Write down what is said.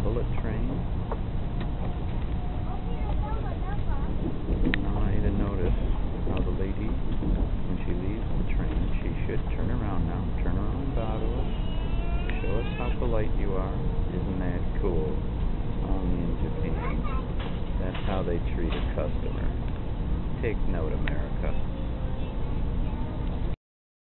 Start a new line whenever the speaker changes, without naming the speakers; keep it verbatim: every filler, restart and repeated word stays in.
bullet train. I want you to notice how the lady, when she leaves the train, she should turn around now. Turn around and bow to us. Show us how polite you are. Isn't that cool? Only in Japan. That's how they treat a customer. Take note, America.